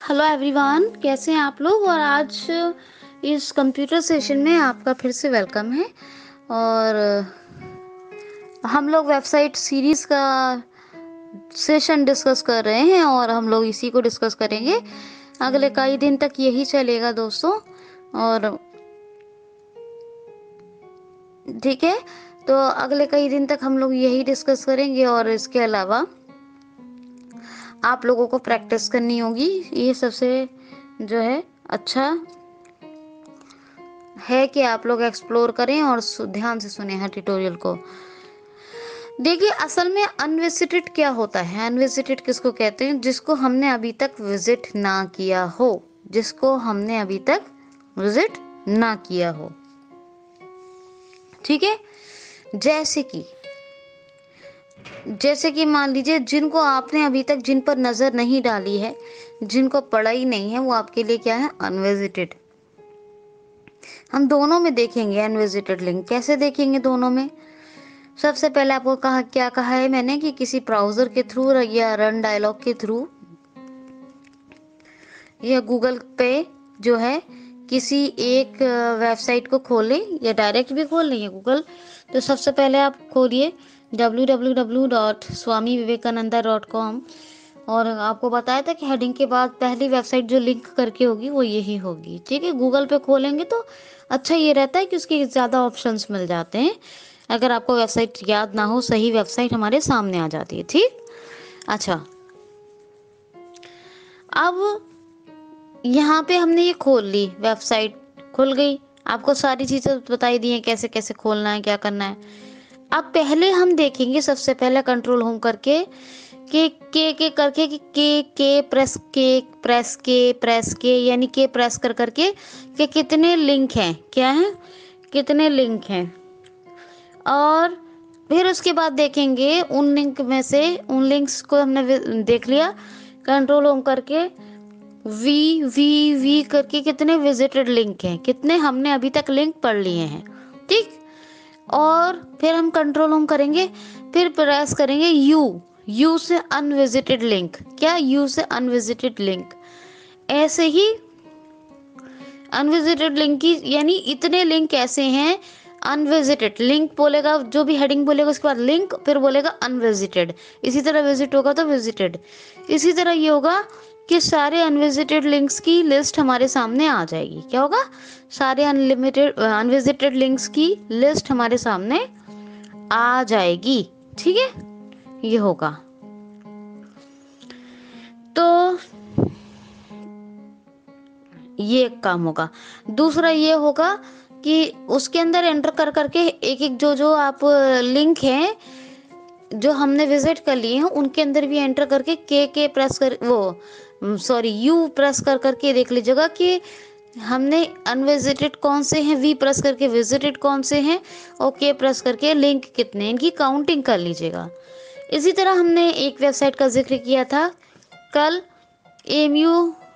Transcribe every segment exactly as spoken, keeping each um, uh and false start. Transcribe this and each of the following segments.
Hello everyone, कैसे हैं आप लोग। और आज इस कंप्यूटर सेशन में आपका फिर से वेलकम है। और हम लोग वेबसाइट सीरीज़ का सेशन डिस्कस कर रहे हैं और हम लोग इसी को डिस्कस करेंगे अगले कई दिन तक, यही चलेगा दोस्तों। और ठीक है, तो अगले कई दिन तक हम लोग यही डिस्कस करेंगे। और इसके अलावा आप लोगों को प्रैक्टिस करनी होगी, ये सबसे जो है अच्छा है कि आप लोग एक्सप्लोर करें और ध्यान से सुने हर ट्यूटोरियल को। देखिए, असल में अनविजिटेड क्या होता है। अनविजिटेड किसको कहते हैं? जिसको हमने अभी तक विजिट ना किया हो, जिसको हमने अभी तक विजिट ना किया हो। ठीक है, जैसे कि जैसे कि मान लीजिए, जिनको आपने अभी तक जिन पर नजर नहीं डाली है, जिनको पढ़ा ही नहीं है, वो आपके लिए क्या है? अनविजिटेड। हम दोनों में देखेंगे अनविजिटेड लिंक। कैसे देखेंगे दोनों में? सबसे पहले आपको कहा, क्या कहा है मैंने, कि किसी ब्राउजर के थ्रू या रन डायलॉग के थ्रू या गूगल पे जो है किसी एक वेबसाइट को खोलें, या डायरेक्ट भी खोल लेंगे गूगल। तो सबसे पहले आप खोलिए W W W dot Swami Vivekananda dot com. और आपको बताया था कि हेडिंग के बाद पहली वेबसाइट जो लिंक करके होगी वो यही होगी। ठीक है, गूगल पे खोलेंगे तो अच्छा ये रहता है कि उसके ज़्यादा ऑप्शंस मिल जाते हैं। अगर आपको वेबसाइट याद ना हो, सही वेबसाइट हमारे सामने आ जाती है। ठीक, अच्छा, अब यहाँ पे हमने ये खोल ली, वेबसाइट खुल गई। आपको सारी चीज़ें बताई दी हैं, कैसे कैसे खोलना है, क्या करना है। अब पहले हम देखेंगे, सबसे पहले कंट्रोल होम करके के के के करके कि के के प्रेस के प्रेस के प्रेस के यानी के प्रेस कर करके कि कितने लिंक हैं, क्या है, कितने लिंक हैं। और फिर उसके बाद देखेंगे उन लिंक में से, उन लिंक्स को हमने देख लिया, कंट्रोल होम करके वी वी वी करके कितने विजिटेड लिंक हैं, कितने हमने अभी तक लिंक पढ़ लिए हैं। ठीक, और फिर हम कंट्रोल होम करेंगे, फिर प्रेस करेंगे यू यू से अनविजिटेड लिंक। क्या? यू से अनविजिटेड लिंक। ऐसे ही अनविजिटेड लिंक की यानी इतने लिंक ऐसे हैं अनविजिटेड। लिंक बोलेगा, जो भी हेडिंग बोलेगा उसके बाद लिंक, फिर बोलेगा अनविजिटेड। इसी तरह विजिट होगा तो विजिटेड। इसी तरह ये होगा कि सारे अनविजिटेड लिंक्स की लिस्ट हमारे सामने आ जाएगी। क्या होगा? सारे अनलिमिटेड अनविजिटेड लिंक्स की लिस्ट हमारे सामने आ जाएगी। ठीक है, ये होगा। तो ये एक काम होगा। दूसरा ये होगा कि उसके अंदर एंटर कर करके एक एक जो जो आप लिंक हैं जो हमने विजिट कर लिए हैं, उनके अंदर भी एंटर करके के के प्रेस कर वो सॉरी यू प्रेस कर करके देख लीजिएगा कि हमने अनविजिटेड कौन से हैं, वी प्रेस करके विजिटेड कौन से हैं, और के प्रेस करके लिंक कितने, इनकी काउंटिंग कर लीजिएगा। इसी तरह हमने एक वेबसाइट का जिक्र किया था कल, एमयू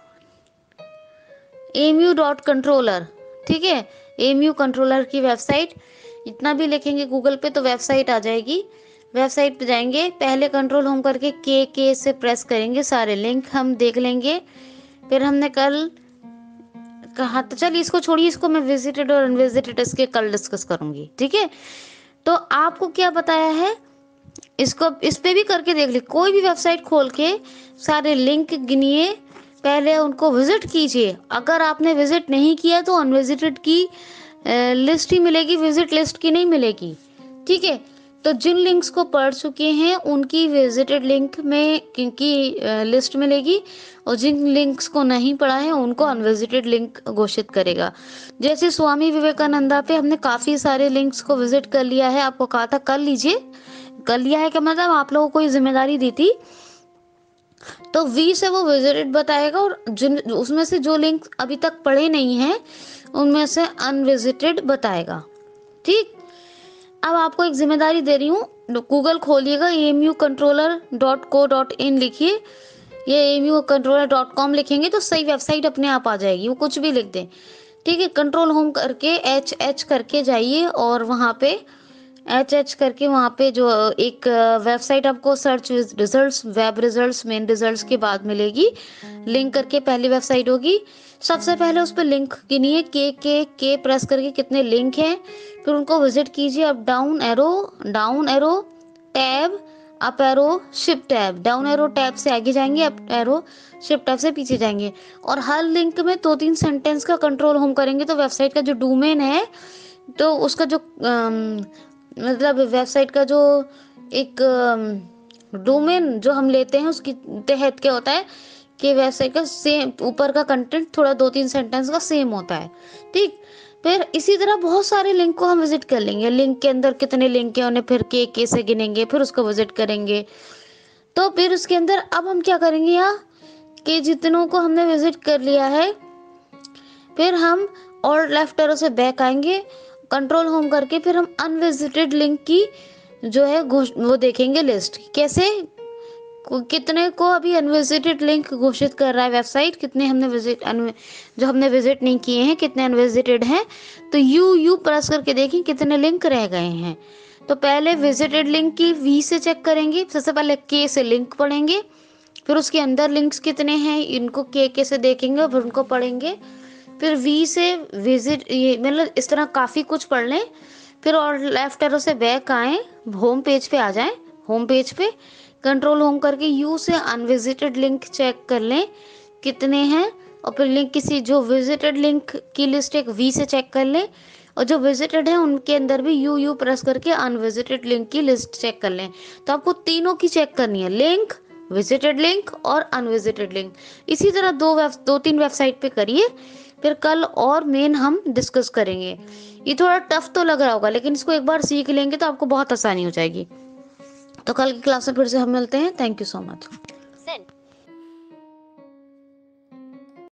एमयू डॉट कंट्रोलर। ठीक है, एमयू कंट्रोलर की वेबसाइट, इतना भी लिखेंगे गूगल पे तो वेबसाइट आ जाएगी। वेबसाइट पे जाएंगे, पहले कंट्रोल होम करके के के से प्रेस करेंगे, सारे लिंक हम देख लेंगे। फिर हमने कल कहा, तो चलिए इसको छोड़िए, इसको मैं विजिटेड और अनविजिटेड इसके कल डिस्कस करूंगी। ठीक है, तो आपको क्या बताया है, इसको इस पे भी करके देख ली। कोई भी वेबसाइट खोल के सारे लिंक गिनिए, पहले उनको विजिट कीजिए। अगर आपने विजिट नहीं किया तो अनविजिटेड की लिस्ट ही मिलेगी, विजिट लिस्ट की नहीं मिलेगी। ठीक है, तो जिन लिंक्स को पढ़ चुके हैं उनकी विजिटेड लिंक में की लिस्ट मिलेगी, और जिन लिंक्स को नहीं पढ़ा है उनको अनविजिटेड लिंक घोषित करेगा। जैसे स्वामी विवेकानंदा पे हमने काफ़ी सारे लिंक्स को विजिट कर लिया है, आपको कहा था कर लीजिए। कर लिया है क्या मतलब, आप लोगों को ये जिम्मेदारी दी थी, तो वी से वो विजिटेड बताएगा, और जिन उसमें से जो लिंक अभी तक पढ़े नहीं हैं उनमें से अनविजिटेड बताएगा। ठीक, अब आपको एक जिम्मेदारी दे रही हूँ, गूगल खोलिएगा, M U controller dot co dot in लिखिए, ये M U controller dot com लिखेंगे तो सही वेबसाइट अपने आप आ जाएगी, वो कुछ भी लिख दें। ठीक है, कंट्रोल होम करके एच एच करके जाइए और वहाँ पे एच एच करके वहाँ पे जो एक वेबसाइट आपको search results, web results, main results के बाद मिलेगी। लिंक करके पहली वेबसाइट होगी। सबसे पहले उस पर लिंक गिनिए, के के के प्रेस करके कितने लिंक हैं, फिर उनको विजिट कीजिए। अब down arrow, down arrow, tab, up arrow, shift tab. Down arrow tab से आगे जाएंगे, अप एरो शिफ्ट टैब से पीछे जाएंगे। और हर लिंक में दो तीन सेंटेंस का कंट्रोल होम करेंगे तो वेबसाइट का जो डोमेन है, तो उसका जो अम, मतलब वेबसाइट का जो एक डोमेन जो हम लेते हैं उसके तहत क्या होता है कि वेबसाइट का सेम ऊपर का कंटेंट थोड़ा दो तीन सेंटेंस का सेम होता है। ठीक, फिर इसी तरह बहुत सारे लिंक को हम विजिट कर लेंगे। लिंक के अंदर कितने लिंक हैं उन्हें फिर के के से गिनेंगे, फिर उसको विजिट करेंगे। तो फिर उसके अंदर अब हम क्या करेंगे यहाँ कि जितनों को हमने विजिट कर लिया है, फिर हम और लेफ्ट एरो से बैक आएंगे, कंट्रोल होम करके फिर हम अनविजिटेड लिंक की जो है वो देखेंगे लिस्ट। कैसे, कितने को अभी अनविजिटेड लिंक घोषित कर रहा है वेबसाइट, कितने हमने विजिट जो हमने विजिट नहीं किए हैं, कितने अनविजिटेड हैं। तो यू यू प्रेस करके देखें कितने लिंक रह गए हैं। तो पहले विजिटेड लिंक की वी से चेक करेंगे। सबसे पहले के से लिंक पढ़ेंगे, फिर उसके अंदर लिंक्स कितने हैं इनको के के से देखेंगे, फिर उनको पढ़ेंगे। फिर वी से विजिट, ये मतलब इस तरह काफ़ी कुछ पढ़ लें। फिर और लेफ्ट एरो से बैक आएँ, होम पेज पे आ जाएं। होम पेज पे कंट्रोल होम करके यू से अनविजिटेड लिंक चेक कर लें कितने हैं, और फिर लिंक किसी जो विजिटेड लिंक की लिस्ट एक वी से चेक कर लें, और जो विजिटेड है उनके अंदर भी यू यू प्रेस करके अनविजिटेड लिंक की लिस्ट चेक कर लें। तो आपको तीनों की चेक करनी है, लिंक, विजिटेड लिंक और अनविजिटेड लिंक। इसी तरह दो वेब दो तीन वेबसाइट पे करिए, फिर कल और मेन हम डिस्कस करेंगे। ये थोड़ा टफ तो लग रहा होगा लेकिन इसको एक बार सीख लेंगे तो आपको बहुत आसानी हो जाएगी। तो कल की क्लास में फिर से हम मिलते हैं। Thank you so much.